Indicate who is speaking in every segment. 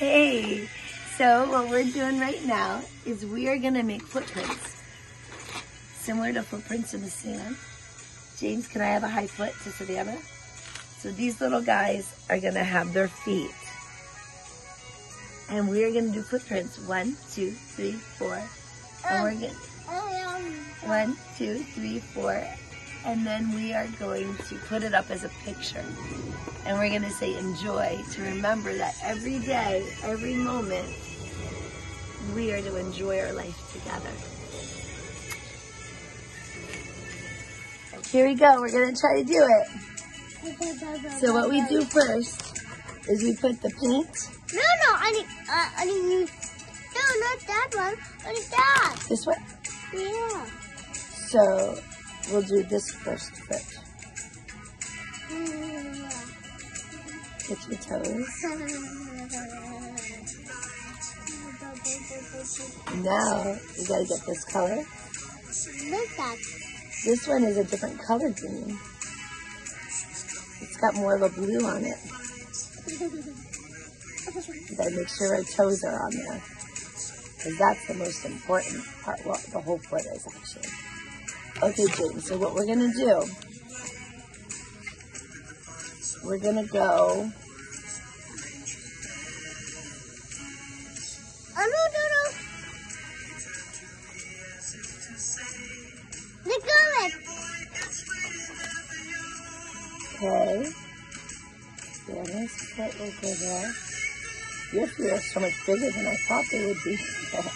Speaker 1: Okay, so what we're doing right now is we are gonna make footprints, similar to footprints in the sand. James, can I have a high foot to Savannah? So these little guys are gonna have their feet. And we are gonna do footprints. 1, 2, 3, 4. And we're gonna 1, 2, 3, 4. And then we are going to put it up as a picture. And we're gonna say enjoy, to remember that every day, every moment, we are to enjoy our life together. Here we go, we're gonna try to do it. So what we do first is we put the paint.
Speaker 2: No, I need you. No, not that one. I need that.
Speaker 1: This one?
Speaker 2: Yeah.
Speaker 1: So we'll do this first foot. Get your toes. Now you gotta get this color.
Speaker 2: What's that?
Speaker 1: This one is a different color green. It's got more of a blue on it. You gotta make sure our toes are on there, because that's the most important part. Well, the whole foot is actually. Okay, James, so what we're gonna do, we're gonna go.
Speaker 2: Oh, no. Let go of it.
Speaker 1: Okay. Savannah's foot will go there. Your feet are so much bigger than I thought they would be.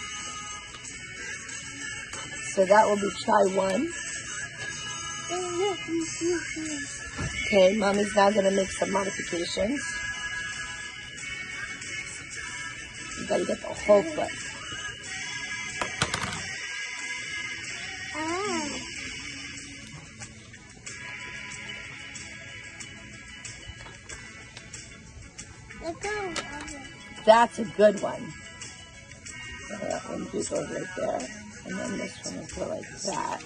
Speaker 1: So that will be try 1. Okay, Mommy's now going to make some modifications. You got to get the whole foot.
Speaker 2: Let go of it.
Speaker 1: That's a good one. That one goes right there. And then this one will go like that.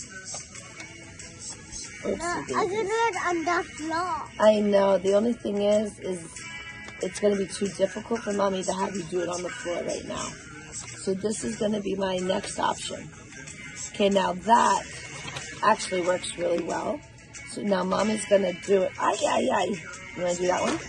Speaker 1: Oopsie
Speaker 2: I
Speaker 1: daisy.
Speaker 2: can do it on the floor.
Speaker 1: I know. The only thing is it's going to be too difficult for Mommy to have you do it on the floor right now. So this is going to be my next option. Okay, now that actually works really well. So now Mommy's going to do it. Ay. You want to do that one?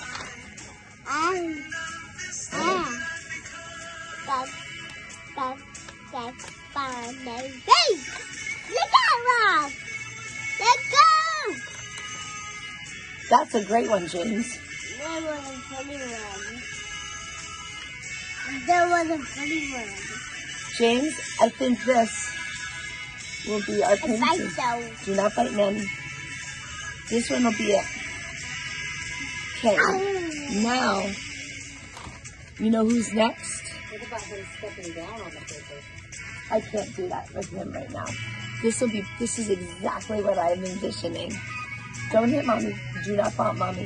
Speaker 1: That's a great one, James.
Speaker 2: That was a funny one.
Speaker 1: James, I think this will be our painting. Do not bite, Nanny. This one will be it. Okay, now, you know who's next?
Speaker 3: What about him stepping down on the paper?
Speaker 1: I can't do that with him right now. This is exactly what I'm envisioning. Don't hit Mommy. Do not bump Mommy.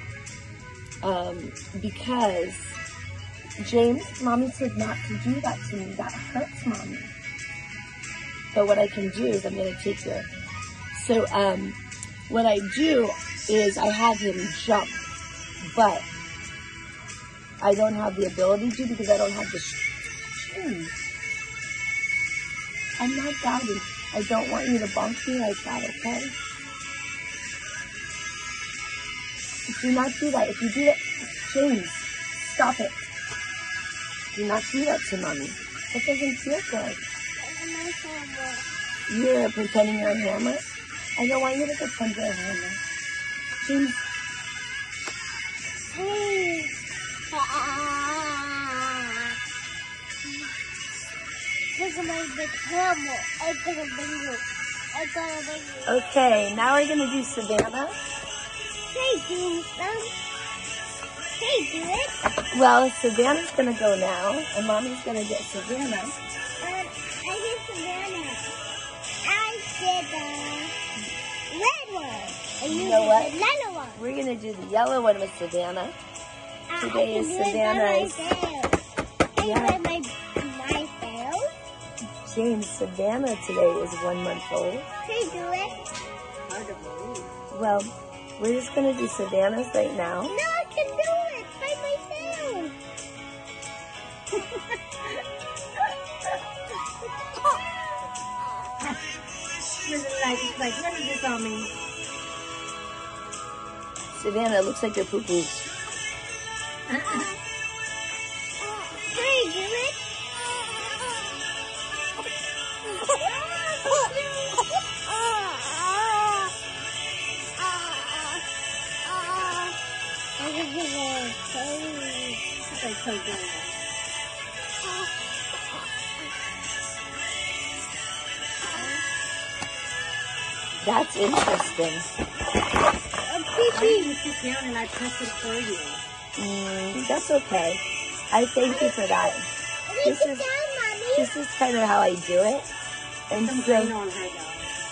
Speaker 1: Because James, Mommy said not to do that to me. That hurts Mommy. But what I can do is I'm going to take your... So what I do is I have him jump, but I don't have the ability to because I don't have the strength. I'm not doubting. I don't want you to bonk me like that, okay? Do not do that. If you do that, James, stop it. Do not do that to Mommy. It doesn't feel good. You're pretending you're a hammer? I don't want you to pretend you're a hammer. James.
Speaker 2: Look at my big hammer. I got a big one.
Speaker 1: Okay, now we're going to do Savannah.
Speaker 2: Hey, do it.
Speaker 1: Well, Savannah's going to go now, and Mommy's going to get Savannah.
Speaker 2: I did Savannah. I did the red one. And
Speaker 1: You know what?
Speaker 2: The yellow one.
Speaker 1: We're going to do the yellow one with Savannah. Today is Savannah's.
Speaker 2: Yeah. My tail.
Speaker 1: James, Savannah today is 1 month old.
Speaker 2: Can you do it?
Speaker 3: Hard to believe.
Speaker 1: Well, we're just going to do Savannah's right now.
Speaker 2: No, I can do it by myself.
Speaker 3: coming.
Speaker 1: Savannah, it looks like they're poo-poos.
Speaker 2: Can I do it?
Speaker 1: That's interesting.
Speaker 3: Why didn't you sit down and I press it for you?
Speaker 1: That's okay. I thank you for that. This is kind of how I do it. And
Speaker 3: Some
Speaker 1: so,
Speaker 3: rain on her though.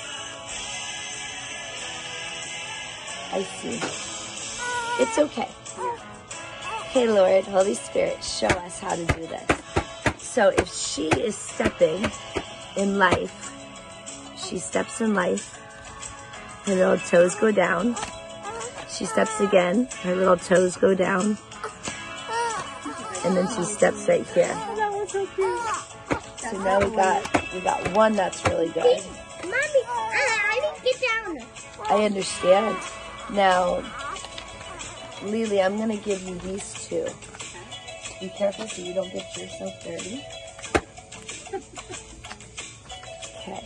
Speaker 1: I see. It's okay. Okay, Lord, Holy Spirit, show us how to do this. So if she is stepping in life, she steps in life, her little toes go down. She steps again, her little toes go down. And then she steps right here.
Speaker 3: Oh, that was so cute.
Speaker 1: So now we got one that's really good.
Speaker 2: Mommy, I didn't get down.
Speaker 1: I understand. Now, Lily, I'm gonna give you these two. Be careful so you don't get yourself dirty. Okay.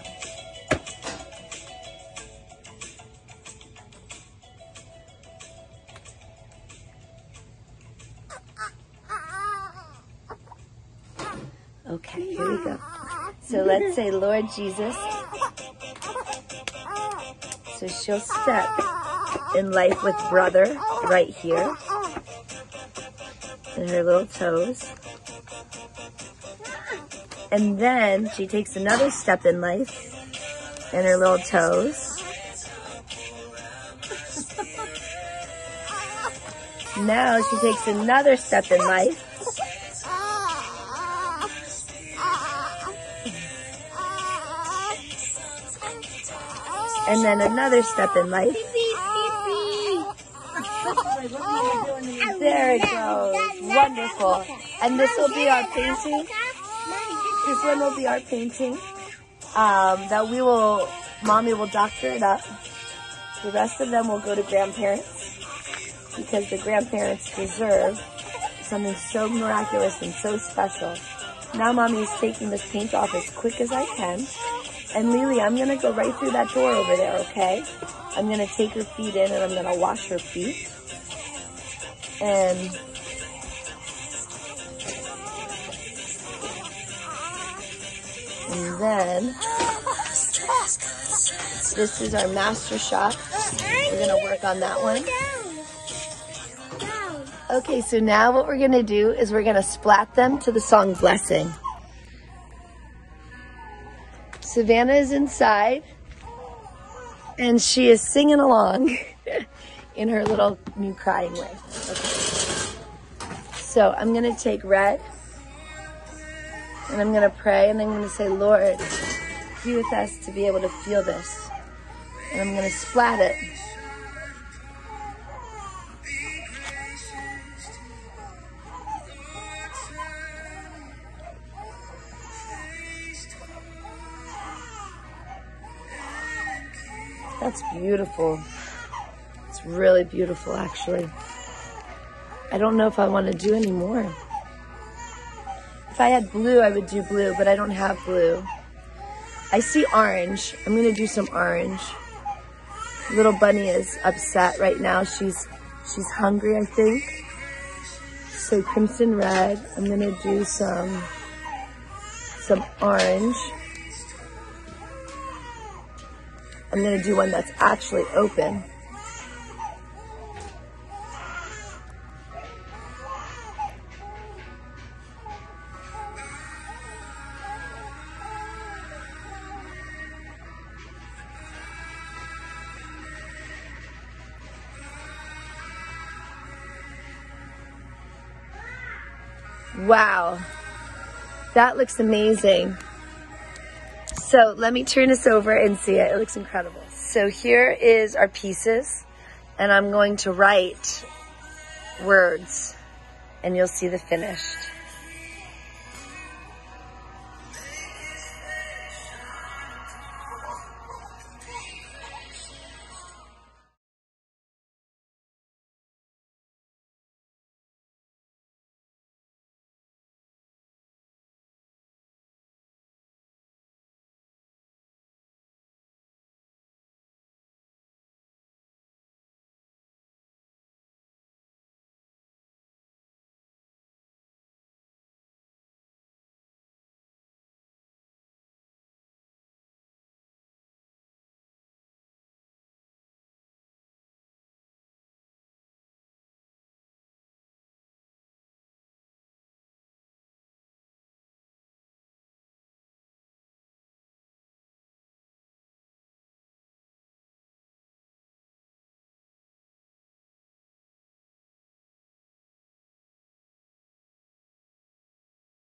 Speaker 1: Okay, here we go. So let's say, Lord Jesus. So she'll step in life with brother right here. And her little toes. And then she takes another step in life. And her little toes. Now she takes another step in life. And then another step in life. There it goes. Wonderful. And this will be our painting. This one will be our painting. That Mommy will doctor it up. The rest of them will go to grandparents. Because the grandparents deserve something so miraculous and so special. Now Mommy is taking this paint off as quick as I can. And Lily, I'm going to go right through that door over there, okay? I'm going to take her feet in and I'm going to wash her feet. And then this is our master shot. We're going to work on that one. Okay, so now what we're going to do is we're going to splat them to the song Blessing. Savannah is inside, and she is singing along in her little new crying way. Okay. So I'm going to take red, and I'm going to pray, and I'm going to say, Lord, be with us to be able to feel this. And I'm going to splat it. That's beautiful. It's really beautiful, actually. I don't know if I want to do any more. If I had blue, I would do blue, but I don't have blue. I see orange. I'm going to do some orange. Little Bunny is upset right now. She's hungry, I think. So crimson red. I'm going to do some orange. I'm going to do one that's actually open. Wow, that looks amazing. So let me turn this over and see it. It looks incredible. So here is our pieces, and I'm going to write words, and you'll see the finished.